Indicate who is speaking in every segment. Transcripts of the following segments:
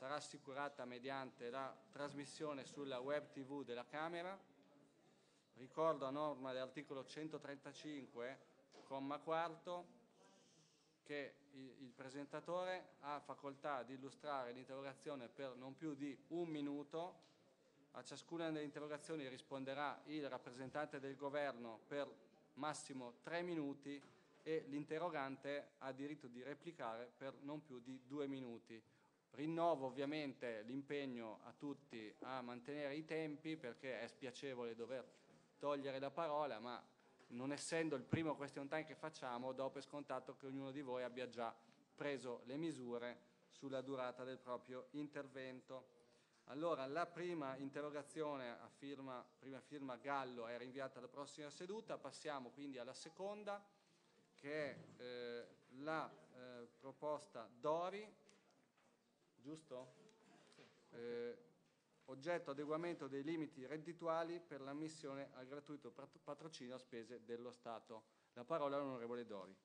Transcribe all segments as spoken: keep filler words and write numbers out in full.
Speaker 1: sarà assicurata mediante la trasmissione sulla web tivù della Camera. Ricordo a norma dell'articolo centotrentacinque, comma quarto, che il presentatore ha facoltà di illustrare l'interrogazione per non più di un minuto. A ciascuna delle interrogazioni risponderà il rappresentante del Governo per massimo tre minuti e l'interrogante ha diritto di replicare per non più di due minuti. Rinnovo ovviamente l'impegno a tutti a mantenere i tempi, perché è spiacevole dover togliere la parola, ma non essendo il primo question time che facciamo, do per scontato che ognuno di voi abbia già preso le misure sulla durata del proprio intervento. Allora, la prima interrogazione a firma, prima firma Gallo è rinviata alla prossima seduta. Passiamo quindi alla seconda, che è eh, la eh, proposta Dori, giusto? Eh, oggetto adeguamento dei limiti reddituali per l'ammissione al gratuito patrocinio a spese dello Stato. La parola all'onorevole Dori.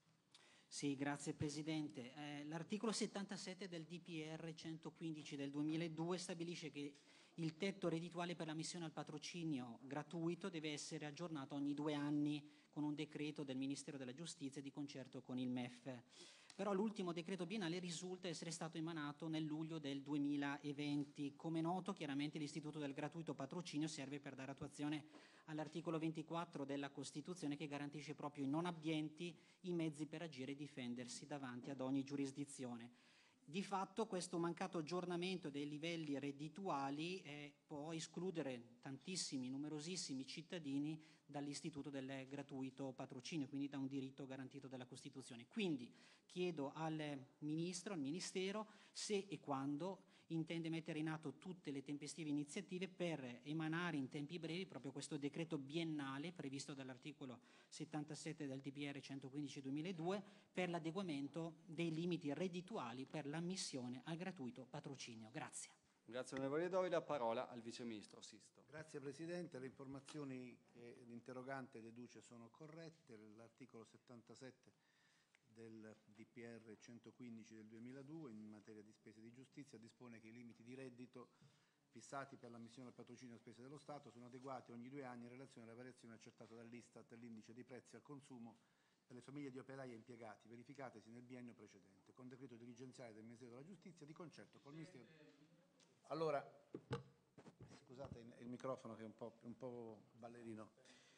Speaker 2: Sì, grazie Presidente. Eh, l'articolo settantasette del D P R centoquindici del duemiladue stabilisce che il tetto reddituale per l'ammissione al patrocinio gratuito deve essere aggiornato ogni due anni con un decreto del Ministero della Giustizia di concerto con il M E F. Però l'ultimo decreto biennale risulta essere stato emanato nel luglio del duemilaventi. Come noto, chiaramente l'istituto del gratuito patrocinio serve per dare attuazione all'articolo ventiquattro della Costituzione, che garantisce proprio ai non abbienti i mezzi per agire e difendersi davanti ad ogni giurisdizione. Di fatto questo mancato aggiornamento dei livelli reddituali eh, può escludere tantissimi, numerosissimi cittadini dall'istituto del gratuito patrocinio, quindi da un diritto garantito dalla Costituzione. Quindi chiedo al Ministro, al Ministero, se e quando intende mettere in atto tutte le tempestive iniziative per emanare in tempi brevi proprio questo decreto biennale previsto dall'articolo settantasette del D P R centoquindici duemiladue per l'adeguamento dei limiti reddituali per l'ammissione al gratuito patrocinio. Grazie.
Speaker 1: Grazie onorevole Dori. La parola al Vice Ministro Sisto.
Speaker 3: Grazie Presidente. Le informazioni che l'interrogante deduce sono corrette. L'articolo settantasette del D P R centoquindici del duemiladue in materia di spese di giustizia dispone che i limiti di reddito fissati per l'ammissione al patrocinio a spese dello Stato sono adeguati ogni due anni in relazione alla variazione accertata dall'Istat dell'indice dei prezzi al consumo per le famiglie di operai e impiegati verificatesi nel biennio precedente, con decreto dirigenziale del Ministero della Giustizia di concerto col Ministero. Allora, scusate il microfono che è un po', un po' ballerino.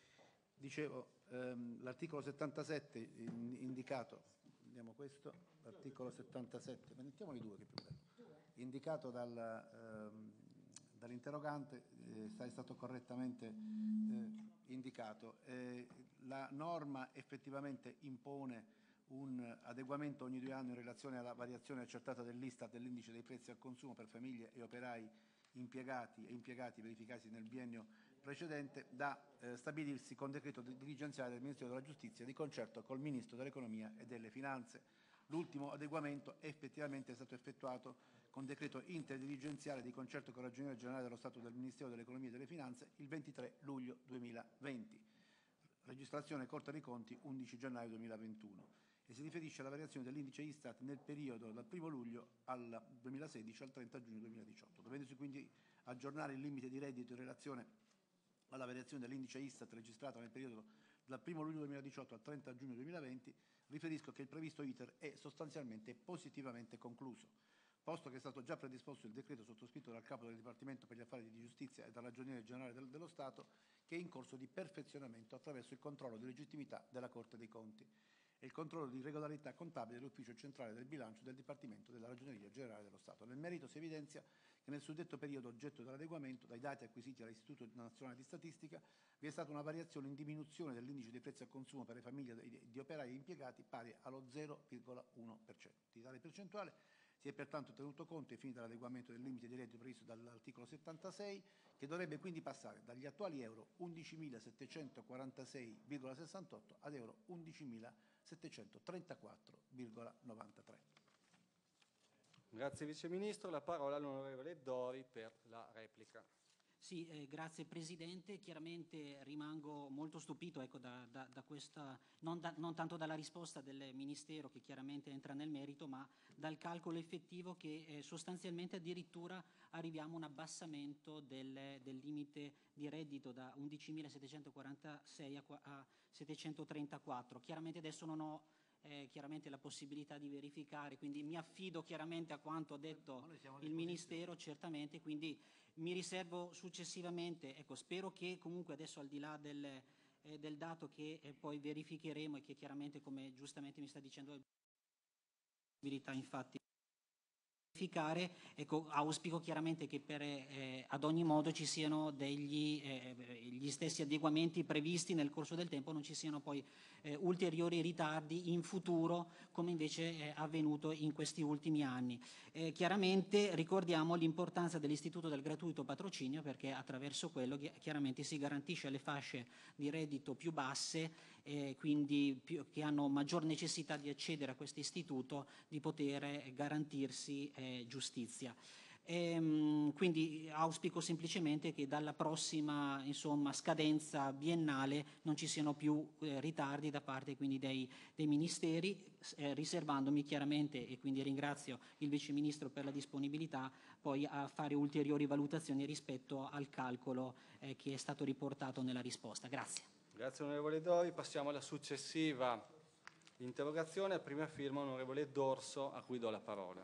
Speaker 3: Dicevo, ehm, l'articolo settantasette indicato, andiamo questo, l'articolo settantasette, mettiamoli due che è più bello, indicato dal, ehm, dall'interrogante, eh, è stato correttamente eh, indicato. Eh, la norma effettivamente impone un adeguamento ogni due anni in relazione alla variazione accertata dell'Istat dell'indice dei prezzi al consumo per famiglie e operai impiegati e impiegati verificati nel biennio precedente, da eh, stabilirsi con decreto dirigenziale del Ministero della Giustizia di concerto col Ministro dell'Economia e delle Finanze. L'ultimo adeguamento effettivamente è stato effettuato con decreto interdirigenziale di concerto con il Ragioniere Generale dello Stato del Ministero dell'Economia e delle Finanze il ventitré luglio duemilaventi. Registrazione Corte dei Conti undici gennaio duemilaventuno. E si riferisce alla variazione dell'indice Istat nel periodo dal primo luglio al duemilasedici al trenta giugno duemiladiciotto, dovendosi quindi aggiornare il limite di reddito in relazione alla variazione dell'indice Istat registrato nel periodo dal primo luglio duemiladiciotto al trenta giugno duemilaventi, riferisco che il previsto iter è sostanzialmente positivamente concluso, posto che è stato già predisposto il decreto sottoscritto dal Capo del Dipartimento per gli Affari di Giustizia e dal Ragioniere Generale del, dello Stato, che è in corso di perfezionamento attraverso il controllo di legittimità della Corte dei Conti e il controllo di regolarità contabile dell'Ufficio Centrale del Bilancio del Dipartimento della Ragioneria Generale dello Stato. Nel merito si evidenzia che nel suddetto periodo oggetto dell'adeguamento, dai dati acquisiti dall'Istituto Nazionale di Statistica, vi è stata una variazione in diminuzione dell'indice dei prezzi al consumo per le famiglie di operai e impiegati pari allo zero virgola uno per cento. Di tale percentuale si è pertanto tenuto conto ai fini dell'adeguamento del limite di reddito previsto dall'articolo settantasei, che dovrebbe quindi passare dagli attuali euro undicimilasettecentoquarantasei virgola sessantotto ad euro undicimilasettecentotrentaquattro virgola novantatré.
Speaker 1: Grazie Vice Ministro. La parola all'onorevole Dori per la replica.
Speaker 2: Sì, eh, grazie Presidente. Chiaramente rimango molto stupito ecco, da, da, da questa, non, da, non tanto dalla risposta del Ministero che chiaramente entra nel merito, ma dal calcolo effettivo che eh, sostanzialmente addirittura arriviamo a un abbassamento del, del limite di reddito da undicimilasettecentoquarantasei a, a settecentotrentaquattro. Chiaramente adesso non ho eh, chiaramente la possibilità di verificare, quindi mi affido chiaramente a quanto ha detto il Ministero, certamente, quindi mi riservo successivamente, ecco, spero che comunque adesso al di là del, eh, del dato che eh, poi verificheremo e che chiaramente come giustamente mi sta dicendo la possibilità infatti verificare, ecco, auspico chiaramente che per, eh, ad ogni modo ci siano degli eh, gli stessi adeguamenti previsti nel corso del tempo, non ci siano poi eh, ulteriori ritardi in futuro come invece è avvenuto in questi ultimi anni. Eh, chiaramente ricordiamo l'importanza dell'istituto del gratuito patrocinio perché attraverso quello chiaramente si garantisce alle fasce di reddito più basse eh, quindi più, che hanno maggior necessità di accedere a questo istituto di poter garantirsi eh, giustizia. Ehm, quindi auspico semplicemente che dalla prossima insomma, scadenza biennale non ci siano più eh, ritardi da parte quindi dei, dei ministeri, eh, riservandomi chiaramente, e quindi ringrazio il Vice Ministro per la disponibilità, poi a fare ulteriori valutazioni rispetto al calcolo eh, che è stato riportato nella risposta. Grazie.
Speaker 1: Grazie onorevole Dori. Passiamo alla successiva interrogazione, a prima firma onorevole Dorso, a cui do la parola.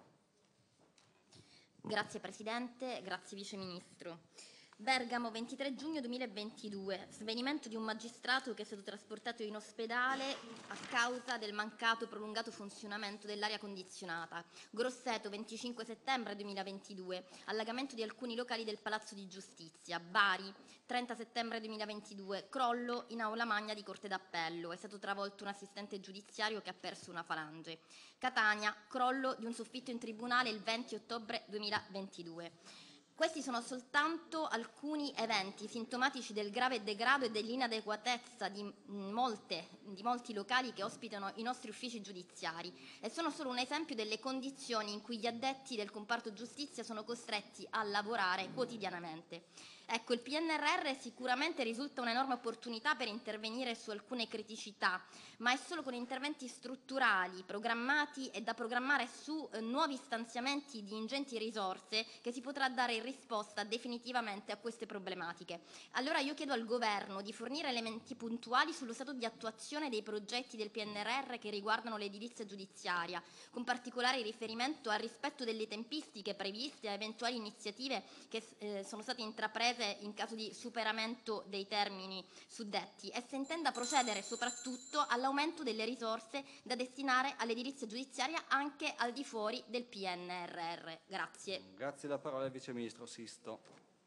Speaker 4: Grazie Presidente, grazie Vice Ministro. Bergamo, ventitré giugno duemilaventidue, svenimento di un magistrato che è stato trasportato in ospedale a causa del mancato prolungato funzionamento dell'aria condizionata. Grosseto, venticinque settembre duemilaventidue, allagamento di alcuni locali del Palazzo di Giustizia. Bari, trenta settembre duemilaventidue, crollo in aula magna di Corte d'Appello, è stato travolto un assistente giudiziario che ha perso una falange. Catania, crollo di un soffitto in tribunale il venti ottobre duemilaventidue. Questi sono soltanto alcuni eventi sintomatici del grave degrado e dell'inadeguatezza di, molte, di molti locali che ospitano i nostri uffici giudiziari e sono solo un esempio delle condizioni in cui gli addetti del comparto giustizia sono costretti a lavorare quotidianamente. Ecco, il P N R R sicuramente risulta un'enorme opportunità per intervenire su alcune criticità, ma è solo con interventi strutturali, programmati e da programmare su eh, nuovi stanziamenti di ingenti risorse che si potrà dare risposta definitivamente a queste problematiche. Allora io chiedo al Governo di fornire elementi puntuali sullo stato di attuazione dei progetti del P N R R che riguardano l'edilizia giudiziaria, con particolare riferimento al rispetto delle tempistiche previste e a eventuali iniziative che eh, sono state intraprese in caso di superamento dei termini suddetti e se intenda procedere soprattutto all'aumento delle risorse da destinare all'edilizia giudiziaria anche al di fuori del P N R R. Grazie.
Speaker 1: Grazie, la parola al Vice Ministro Sisto.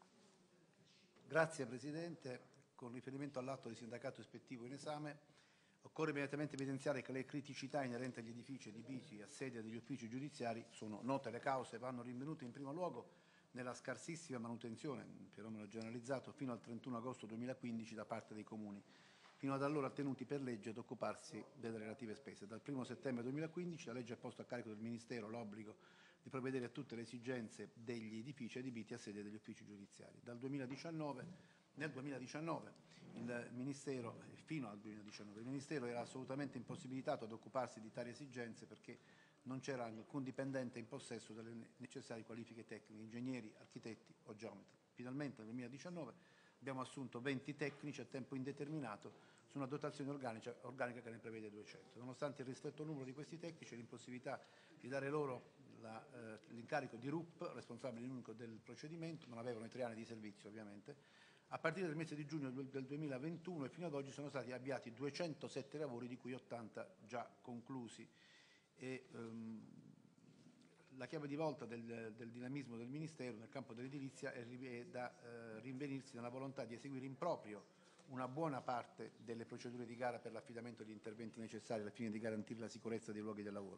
Speaker 3: Grazie Presidente. Con riferimento all'atto di sindacato ispettivo in esame, occorre immediatamente evidenziare che le criticità inerenti agli edifici adibiti a sede degli uffici giudiziari sono note, le cause vanno rinvenute in primo luogo nella scarsissima manutenzione, un fenomeno generalizzato, fino al trentuno agosto duemilaquindici da parte dei comuni, fino ad allora tenuti per legge ad occuparsi delle relative spese. Dal primo settembre duemilaquindici la legge ha posto a carico del Ministero l'obbligo di provvedere a tutte le esigenze degli edifici adibiti a sede degli uffici giudiziari. Dal duemiladiciannove, nel duemiladiciannove il Ministero, fino al duemiladiciannove, il Ministero era assolutamente impossibilitato ad occuparsi di tali esigenze perché non c'era alcun dipendente in possesso delle necessarie qualifiche tecniche, ingegneri, architetti o geometri. Finalmente nel duemiladiciannove abbiamo assunto venti tecnici a tempo indeterminato su una dotazione organica, organica che ne prevede duecento. Nonostante il ristretto numero di questi tecnici e l'impossibilità di dare loro la, eh, l'incarico di R U P, responsabile unico del procedimento, non avevano i tre anni di servizio ovviamente, a partire dal mese di giugno del duemilaventuno e fino ad oggi sono stati avviati duecentosette lavori, di cui ottanta già conclusi. E, um, la chiave di volta del, del dinamismo del Ministero nel campo dell'edilizia è, è da eh, rinvenirsi nella volontà di eseguire in proprio una buona parte delle procedure di gara per l'affidamento degli interventi necessari al fine di garantire la sicurezza dei luoghi del lavoro.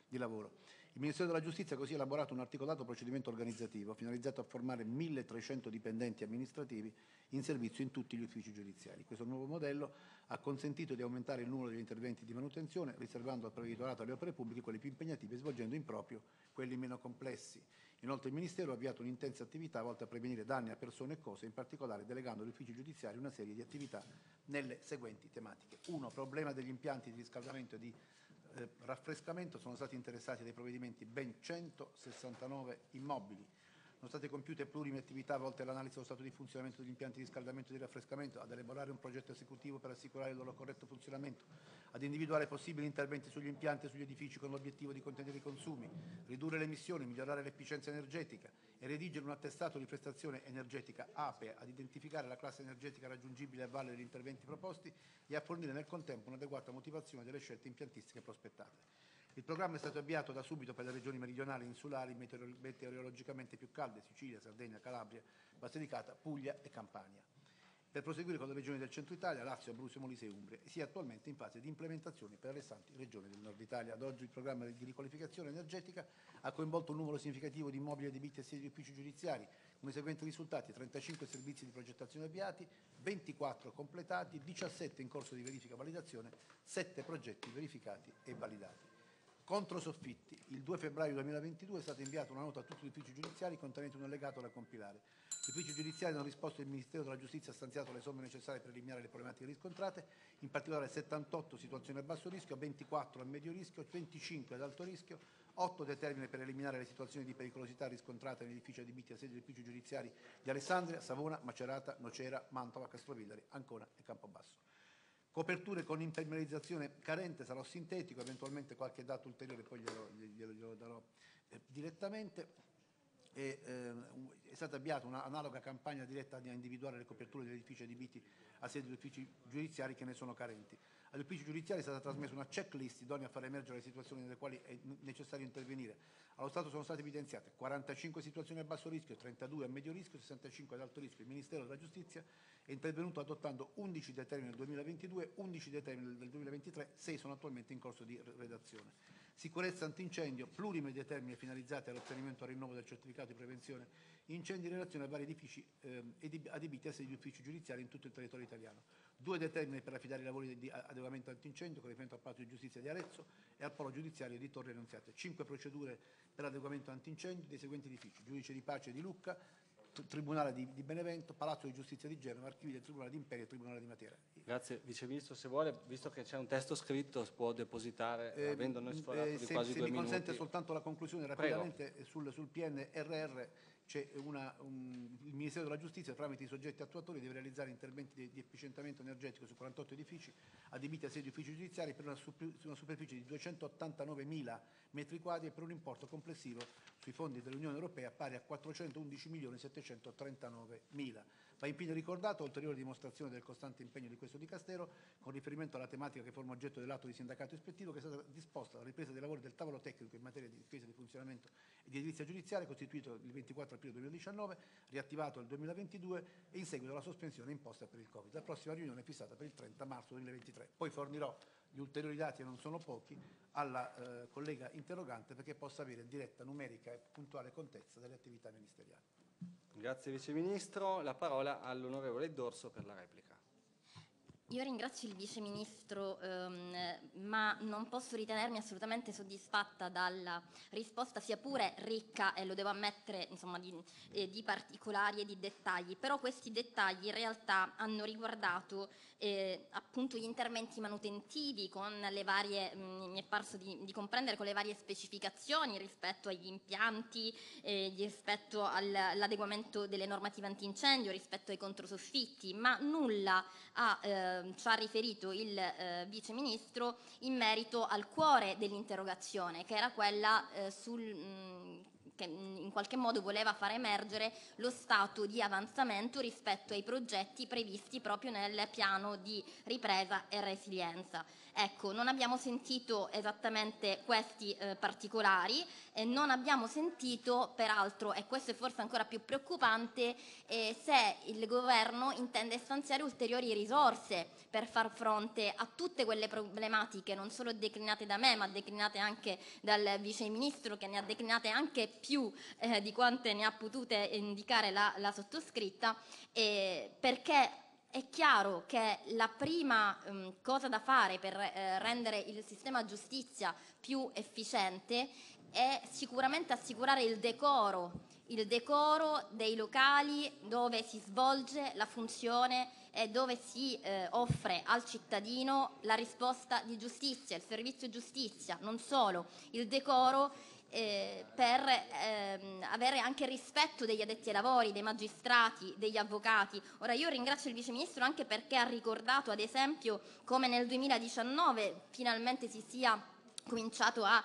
Speaker 3: di lavoro. Il Ministero della Giustizia ha così elaborato un articolato procedimento organizzativo finalizzato a formare milletrecento dipendenti amministrativi in servizio in tutti gli uffici giudiziari. Questo nuovo modello ha consentito di aumentare il numero degli interventi di manutenzione, riservando al provveditorato alle opere pubbliche quelli più impegnativi e svolgendo in proprio quelli meno complessi. Inoltre il Ministero ha avviato un'intensa attività volta a prevenire danni a persone e cose, in particolare delegando agli uffici giudiziari una serie di attività nelle seguenti tematiche. uno. Problema degli impianti di riscaldamento e di eh, raffrescamento. Sono stati interessati dai provvedimenti ben centosessantanove immobili. Sono state compiute plurime attività volte all'analisi dello stato di funzionamento degli impianti di riscaldamento e di raffrescamento, ad elaborare un progetto esecutivo per assicurare il loro corretto funzionamento, ad individuare possibili interventi sugli impianti e sugli edifici con l'obiettivo di contenere i consumi, ridurre le emissioni, migliorare l'efficienza energetica e redigere un attestato di prestazione energetica A P E, ad identificare la classe energetica raggiungibile a valle degli interventi proposti e a fornire nel contempo un'adeguata motivazione delle scelte impiantistiche prospettate. Il programma è stato avviato da subito per le regioni meridionali e insulari meteorologicamente più calde, Sicilia, Sardegna, Calabria, Basilicata, Puglia e Campania, per proseguire con le regioni del centro Italia, Lazio, Abruzzo, Molise e Umbria, e sia attualmente in fase di implementazione per le restanti regioni del nord Italia. Ad oggi il programma di riqualificazione energetica ha coinvolto un numero significativo di immobili adibiti a sedi di uffici giudiziari, con i seguenti risultati: trentacinque servizi di progettazione avviati, ventiquattro completati, diciassette in corso di verifica e validazione, sette progetti verificati e validati. Contro soffitti. Il due febbraio duemilaventidue è stata inviata una nota a tutti gli uffici giudiziari contenente un allegato da compilare. Gli uffici giudiziari hanno risposto e il Ministero della Giustizia ha stanziato le somme necessarie per eliminare le problematiche riscontrate, in particolare settantotto situazioni a basso rischio, ventiquattro a medio rischio, venticinque ad alto rischio, otto determine per eliminare le situazioni di pericolosità riscontrate negli edifici adibiti a sedi degli uffici giudiziari di Alessandria, Savona, Macerata, Nocera, Mantova, Castrovillari, Ancona e Campobasso. Coperture con impermeabilizzazione carente, sarò sintetico, eventualmente qualche dato ulteriore poi glielo, glielo, glielo darò eh, direttamente. E, eh, è stata avviata un'analoga campagna diretta a individuare le coperture degli edifici adibiti a sedi degli uffici giudiziari che ne sono carenti. Agli uffici giudiziari è stata trasmessa una checklist idonea a far emergere le situazioni nelle quali è necessario intervenire. Allo Stato sono state evidenziate quarantacinque situazioni a basso rischio, trentadue a medio rischio, sessantacinque ad alto rischio. Il Ministero della Giustizia è intervenuto adottando undici determine nel duemilaventidue, undici determine nel duemilaventitré, sei sono attualmente in corso di redazione. Sicurezza antincendio, plurime determine finalizzate all'ottenimento e al rinnovo del certificato di prevenzione incendi in relazione a vari edifici eh, adibiti a sedi di uffici giudiziari in tutto il territorio italiano. Due determine per affidare i lavori di adeguamento antincendio con riferimento al Palazzo di Giustizia di Arezzo e al Polo Giudiziario di Torre Annunziate. Cinque procedure per l'adeguamento antincendio dei seguenti edifici: Giudice di Pace di Lucca, Tribunale di, di Benevento, Palazzo di Giustizia di Genova, Archivi del Tribunale di Imperio e Tribunale di Matera.
Speaker 1: Grazie Vice Ministro, se vuole, visto che c'è un testo scritto, può depositare, eh, avendo noi sforato
Speaker 3: eh,
Speaker 1: di
Speaker 3: se,
Speaker 1: quasi
Speaker 3: se
Speaker 1: due
Speaker 3: mi
Speaker 1: minuti.
Speaker 3: consente soltanto la conclusione rapidamente sul, sul P N R R. C'è una, un, il Ministero della Giustizia, tramite i soggetti attuatori, deve realizzare interventi di, di efficientamento energetico su quarantotto edifici adibiti a sedi di uffici giudiziari per una, super, una superficie di duecentottantanovemila metri quadri e per un importo complessivo sui fondi dell'Unione Europea pari a quattrocentoundici milioni settecentotrentanove mila. Va infine ricordato ulteriore dimostrazione del costante impegno di questo Dicastero con riferimento alla tematica che forma oggetto dell'atto di sindacato ispettivo, che è stata disposta la ripresa dei lavori del tavolo tecnico in materia di difesa, di funzionamento e di edilizia giudiziaria, costituito il ventiquattro aprile duemiladiciannove, riattivato nel duemilaventidue e in seguito alla sospensione imposta per il Covid. La prossima riunione è fissata per il trenta marzo duemilaventitré. Poi fornirò gli ulteriori dati, e non sono pochi, alla eh, collega interrogante perché possa avere diretta numerica e puntuale contezza delle attività ministeriali.
Speaker 1: Grazie Vice Ministro. La parola all'onorevole Dorso per la replica.
Speaker 4: Io ringrazio il Vice Ministro, ehm, ma non posso ritenermi assolutamente soddisfatta dalla risposta, sia pure ricca, e lo devo ammettere, insomma, di, eh, di particolari e di dettagli. Però questi dettagli in realtà hanno riguardato eh, appunto gli interventi manutentivi con le varie, mh, mi è parso di, di comprendere, con le varie specificazioni rispetto agli impianti, eh, rispetto al, all'adeguamento delle normative antincendio, rispetto ai controsoffitti, ma nulla ha eh, ci ha riferito il eh, Vice Ministro in merito al cuore dell'interrogazione, che era quella eh, sul, mh, che in qualche modo voleva far emergere lo stato di avanzamento rispetto ai progetti previsti proprio nel piano di ripresa e resilienza. Ecco, non abbiamo sentito esattamente questi eh, particolari e non abbiamo sentito, peraltro, e questo è forse ancora più preoccupante, eh, se il governo intende stanziare ulteriori risorse per far fronte a tutte quelle problematiche, non solo declinate da me, ma declinate anche dal Vice Ministro, che ne ha declinate anche più eh, di quante ne ha potute indicare la, la sottoscritta, eh, perché è chiaro che la prima um, cosa da fare per eh, rendere il sistema giustizia più efficiente è sicuramente assicurare il decoro, il decoro dei locali dove si svolge la funzione e dove si eh, offre al cittadino la risposta di giustizia, il servizio giustizia, non solo, il decoro Eh, per ehm, avere anche il rispetto degli addetti ai lavori, dei magistrati, degli avvocati. Ora io ringrazio il Vice Ministro anche perché ha ricordato ad esempio come nel duemiladiciannove finalmente si sia cominciato a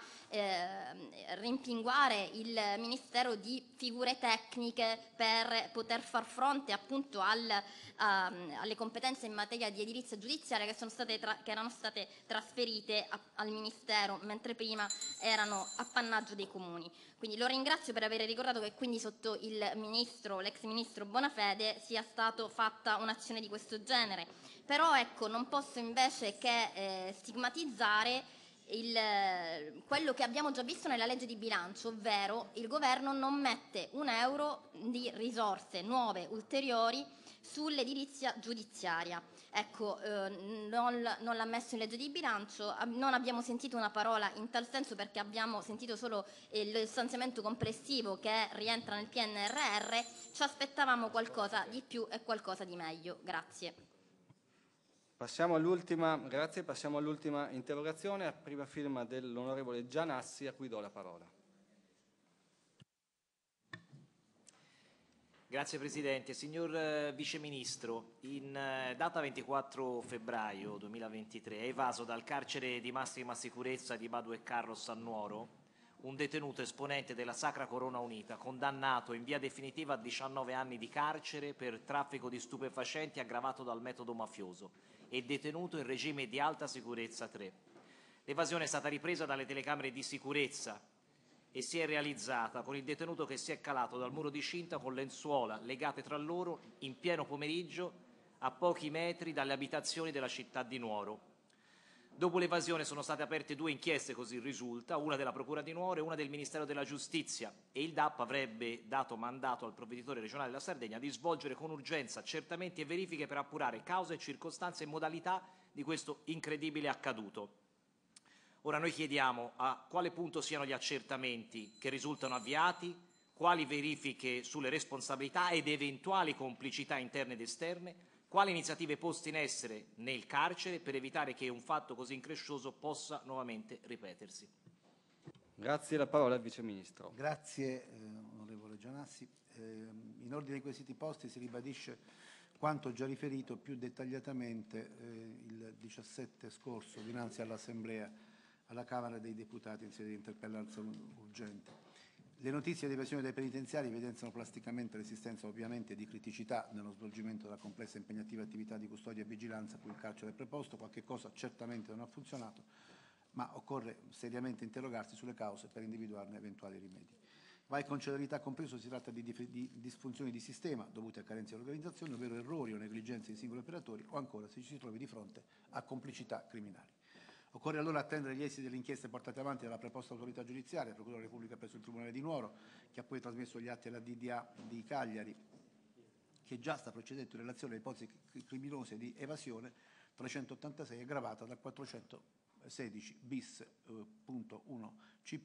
Speaker 4: eh, rimpinguare il Ministero di figure tecniche per poter far fronte appunto al, a, alle competenze in materia di edilizia giudiziaria che, sono state tra, che erano state trasferite a, al Ministero, mentre prima erano appannaggio dei comuni. Quindi lo ringrazio per aver ricordato che quindi sotto il ministro, l'ex ministro Bonafede sia stata fatta un'azione di questo genere. Però ecco, non posso invece che eh, stigmatizzare Il, quello che abbiamo già visto nella legge di bilancio, ovvero il governo non mette un euro di risorse nuove, ulteriori, sull'edilizia giudiziaria. Ecco, eh, non, non l'ha messo in legge di bilancio, non abbiamo sentito una parola in tal senso perché abbiamo sentito solo il stanziamento complessivo che rientra nel P N R R, ci aspettavamo qualcosa di più e qualcosa di meglio. Grazie.
Speaker 1: Passiamo all'ultima, grazie, passiamo all'ultima interrogazione, a prima firma dell'onorevole Gianassi, a cui do la parola.
Speaker 5: Grazie Presidente. Signor eh, Vice Ministro, in eh, data ventiquattro febbraio duemilaventitré è evaso dal carcere di massima sicurezza di Badu e Carlos a Nuoro un detenuto esponente della Sacra Corona Unita, condannato in via definitiva a diciannove anni di carcere per traffico di stupefacenti aggravato dal metodo mafioso e detenuto in regime di alta sicurezza tre. L'evasione è stata ripresa dalle telecamere di sicurezza e si è realizzata con il detenuto che si è calato dal muro di cinta con lenzuola legate tra loro in pieno pomeriggio a pochi metri dalle abitazioni della città di Nuoro. Dopo l'evasione sono state aperte due inchieste, così risulta, una della Procura di Nuoro e una del Ministero della Giustizia, e il D A P avrebbe dato mandato al provveditore regionale della Sardegna di svolgere con urgenza accertamenti e verifiche per appurare cause, circostanze e modalità di questo incredibile accaduto. Ora noi chiediamo a quale punto siano gli accertamenti che risultano avviati, quali verifiche sulle responsabilità ed eventuali complicità interne ed esterne, quali iniziative poste in essere nel carcere per evitare che un fatto così increscioso possa nuovamente ripetersi.
Speaker 1: Grazie, la parola al Vice Ministro.
Speaker 3: Grazie eh, onorevole Gianassi. Eh, in ordine ai quesiti posti si ribadisce quanto già riferito più dettagliatamente eh, il diciassette scorso dinanzi all'Assemblea, alla Camera dei Deputati in sede di interpellanza urgente. Le notizie di evasione dai penitenziari evidenziano plasticamente l'esistenza ovviamente di criticità nello svolgimento della complessa e impegnativa attività di custodia e vigilanza a cui il carcere è preposto. Qualche cosa certamente non ha funzionato, ma occorre seriamente interrogarsi sulle cause per individuarne eventuali rimedi. Vai con celerità compreso, si tratta di, di disfunzioni di sistema dovute a carenze di organizzazione, ovvero errori o negligenze di singoli operatori, o ancora se ci si trovi di fronte a complicità criminali. Occorre allora attendere gli esiti delle inchieste portate avanti dalla preposta autorità giudiziaria, Procura della Repubblica presso il Tribunale di Nuoro, che ha poi trasmesso gli atti alla D D A di Cagliari, che già sta procedendo in relazione alle ipotesi criminose di evasione trecentottantasei aggravata dal quattrocentosedici bis eh, punto uno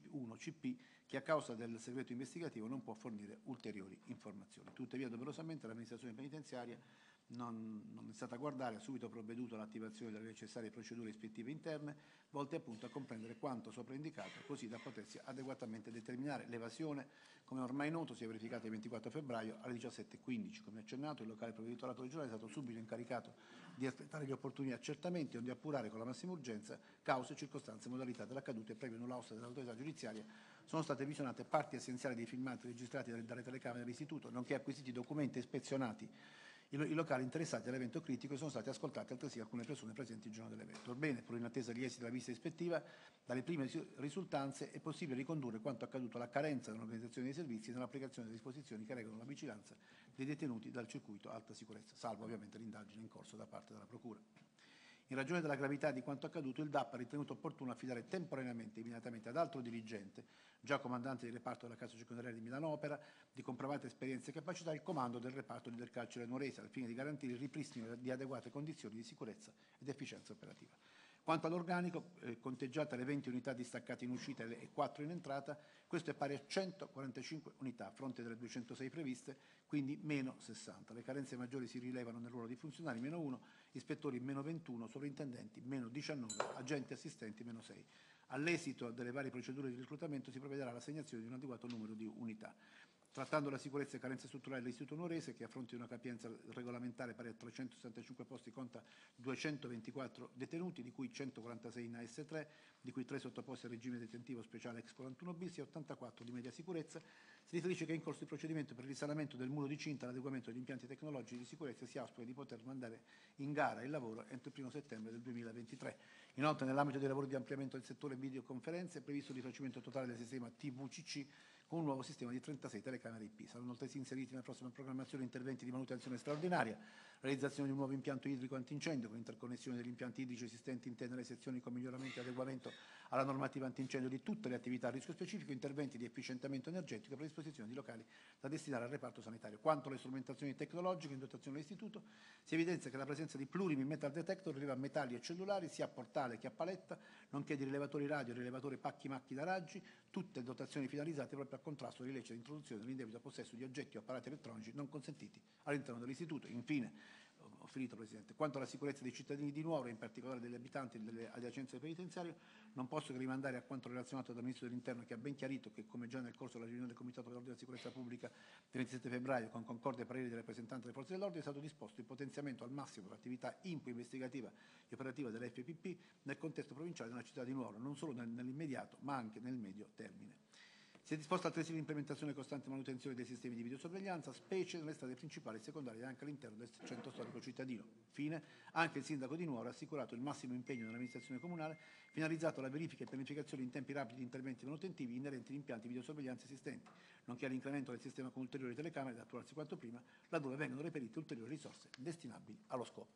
Speaker 3: C P, che a causa del segreto investigativo non può fornire ulteriori informazioni. Tuttavia, doverosamente, l'amministrazione penitenziaria Non, non è stata a guardare, ha subito provveduto all'attivazione delle necessarie procedure ispettive interne, volte appunto a comprendere quanto sopra indicato, così da potersi adeguatamente determinare. L'evasione, come ormai noto, si è verificata il ventiquattro febbraio alle diciassette e quindici. Come accennato, il locale provveditorato regionale è stato subito incaricato di aspettare gli opportuni accertamenti onde appurare con la massima urgenza cause, circostanze e modalità dell'accaduto e previo nulla osta dell'autorità giudiziaria sono state visionate parti essenziali dei filmati registrati dalle telecamere dell'istituto, nonché acquisiti documenti e ispezionati i, lo- i locali interessati all'evento critico e sono state ascoltate altresì alcune persone presenti il giorno dell'evento. Orbene, pur in attesa degli esiti della visita ispettiva, dalle prime risu- risultanze è possibile ricondurre quanto accaduto alla carenza nell'organizzazione dei servizi e nell'applicazione delle disposizioni che regolano la vigilanza dei detenuti dal circuito alta sicurezza, salvo ovviamente l'indagine in corso da parte della Procura. In ragione della gravità di quanto accaduto, il D A P ha ritenuto opportuno affidare temporaneamente e immediatamente ad altro dirigente, già comandante di reparto della casa circondariale di Milano Opera, di comprovate esperienze e capacità, il comando del reparto del carcere nuorese, al fine di garantire il ripristino di adeguate condizioni di sicurezza ed efficienza operativa. Quanto all'organico, eh, conteggiate le venti unità distaccate in uscita e quattro in entrata, questo è pari a centoquarantacinque unità, a fronte delle duecentosei previste, quindi meno sessanta. Le carenze maggiori si rilevano nel ruolo di funzionari, meno uno, ispettori meno ventuno, sovrintendenti meno diciannove, agenti assistenti meno sei. All'esito delle varie procedure di reclutamento si provvederà all'assegnazione di un adeguato numero di unità. Trattando la sicurezza e carenze strutturali dell'Istituto Nuorese, che a fronte di una capienza regolamentare pari a trecentosessantacinque posti conta duecentoventiquattro detenuti, di cui centoquarantasei in A S tre, di cui tre sottoposti al regime detentivo speciale ex quarantuno bis e ottantaquattro di media sicurezza, si riferisce che è in corso di procedimento per il risanamento del muro di cinta e l'adeguamento degli impianti tecnologici di sicurezza e si auspica di poter mandare in gara il lavoro entro il primo settembre del duemilaventitré. Inoltre, nell'ambito dei lavori di ampliamento del settore videoconferenze, è previsto il rifacimento totale del sistema T V C C con un nuovo sistema di trentasei telecamere I P. Saranno altresì inseriti nella prossima programmazione interventi di manutenzione straordinaria, realizzazione di un nuovo impianto idrico antincendio con interconnessione degli impianti idrici esistenti interne alle sezioni con miglioramento e adeguamento alla normativa antincendio di tutte le attività a rischio specifico, interventi di efficientamento energetico per disposizione di locali da destinare al reparto sanitario. Quanto alle strumentazioni tecnologiche in dotazione dell'istituto, si evidenzia che la presenza di plurimi metal detector rileva metalli e cellulari sia a portale che a paletta, nonché di rilevatori radio, rilevatori pacchi macchi da raggi, tutte dotazioni finalizzate proprio al contrasto dell'illecita introduzione dell'indebito possesso di oggetti o apparati elettronici non consentiti all'interno dell'istituto. Infine, ho finito Presidente, quanto alla sicurezza dei cittadini di Nuoro, in particolare degli abitanti delle adiacenze del penitenziario, non posso che rimandare a quanto relazionato dal Ministro dell'Interno, che ha ben chiarito che, come già nel corso della riunione del Comitato per l'Ordine e la Sicurezza Pubblica del ventisette febbraio, con concorde pareri del rappresentante delle Forze dell'Ordine, è stato disposto il potenziamento al massimo dell'attività impo investigativa e operativa dell'F P P nel contesto provinciale della città di Nuoro, non solo nel, nell'immediato, ma anche nel medio termine. Si è disposta altresì l'implementazione e costante manutenzione dei sistemi di videosorveglianza, specie nelle strade principali e secondarie e anche all'interno del centro storico cittadino. Infine, anche il sindaco di Nuoro ha assicurato il massimo impegno dell'amministrazione comunale finalizzato alla verifica e pianificazione in tempi rapidi di interventi manutentivi inerenti agli impianti di videosorveglianza esistenti, nonché all'incremento del sistema con ulteriori telecamere da attuarsi quanto prima, laddove vengono reperite ulteriori risorse destinabili allo scopo.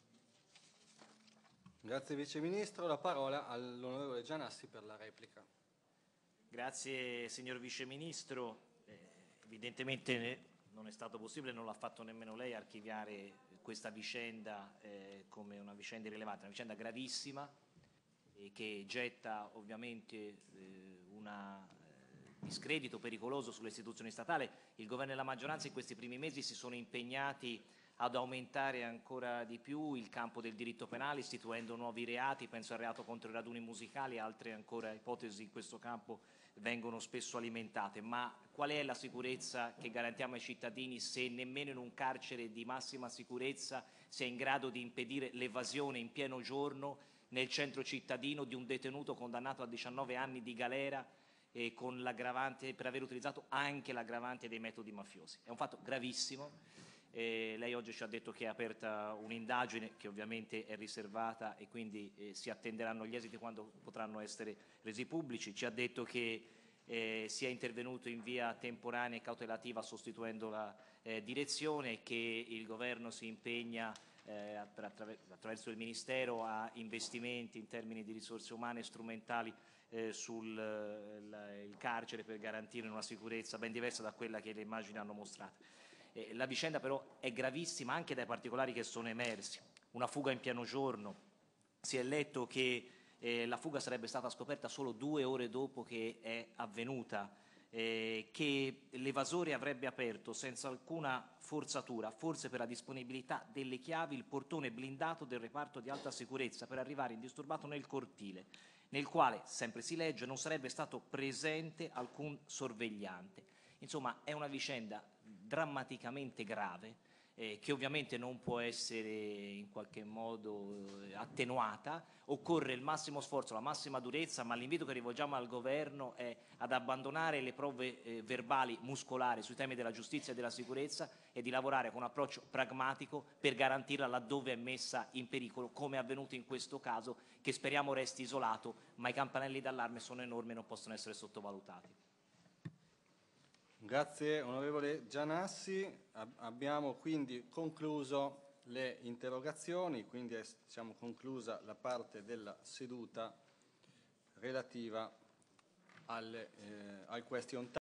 Speaker 1: Grazie Vice Ministro. La parola all'onorevole Gianassi per la replica.
Speaker 5: Grazie signor Vice Ministro. Eh, evidentemente non è stato possibile, non l'ha fatto nemmeno lei, archiviare questa vicenda eh, come una vicenda irrilevante, una vicenda gravissima e che getta ovviamente eh, un eh, discredito pericoloso sulle istituzioni statali. Il Governo e la maggioranza in questi primi mesi si sono impegnati ad aumentare ancora di più il campo del diritto penale, istituendo nuovi reati, penso al reato contro i raduni musicali, altre ancora ipotesi in questo campo vengono spesso alimentate. Ma qual è la sicurezza che garantiamo ai cittadini se nemmeno in un carcere di massima sicurezza si è in grado di impedire l'evasione in pieno giorno nel centro cittadino di un detenuto condannato a diciannove anni di galera e con l'aggravante per aver utilizzato anche l'aggravante dei metodi mafiosi? È un fatto gravissimo. Eh, lei oggi ci ha detto che è aperta un'indagine che ovviamente è riservata e quindi eh, si attenderanno gli esiti quando potranno essere resi pubblici. Ci ha detto che eh, si è intervenuto in via temporanea e cautelativa sostituendo la eh, direzione e che il Governo si impegna eh, attraver- attraverso il Ministero a investimenti in termini di risorse umane e strumentali eh, sul eh, la, il carcere per garantire una sicurezza ben diversa da quella che le immagini hanno mostrato. Eh, la vicenda però è gravissima anche dai particolari che sono emersi. Una fuga in pieno giorno. Si è letto che eh, la fuga sarebbe stata scoperta solo due ore dopo che è avvenuta, eh, che l'evasore avrebbe aperto senza alcuna forzatura, forse per la disponibilità delle chiavi, il portone blindato del reparto di alta sicurezza per arrivare indisturbato nel cortile, nel quale, sempre si legge, non sarebbe stato presente alcun sorvegliante. Insomma, è una vicenda drammaticamente grave eh, che ovviamente non può essere in qualche modo eh, attenuata. Occorre il massimo sforzo, la massima durezza, ma l'invito che rivolgiamo al Governo è ad abbandonare le prove eh, verbali muscolari sui temi della giustizia e della sicurezza e di lavorare con un approccio pragmatico per garantirla laddove è messa in pericolo, come è avvenuto in questo caso, che speriamo resti isolato, ma i campanelli d'allarme sono enormi e non possono essere sottovalutati.
Speaker 1: Grazie onorevole Gianassi. Ab- abbiamo quindi concluso le interrogazioni, quindi è diciamo, conclusa la parte della seduta relativa alle, eh, al question time.